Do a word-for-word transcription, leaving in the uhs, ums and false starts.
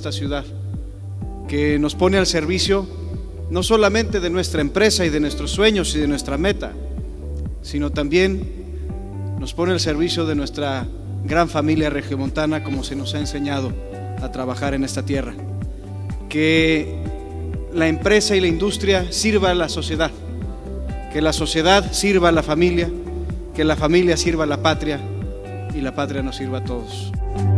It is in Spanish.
esta ciudad, que nos pone al servicio no solamente de nuestra empresa y de nuestros sueños y de nuestra meta, sino también nos pone al servicio de nuestra gran familia regiomontana, como se nos ha enseñado a trabajar en esta tierra. Que la empresa y la industria sirva a la sociedad, que la sociedad sirva a la familia, que la familia sirva a la patria y la patria nos sirva a todos.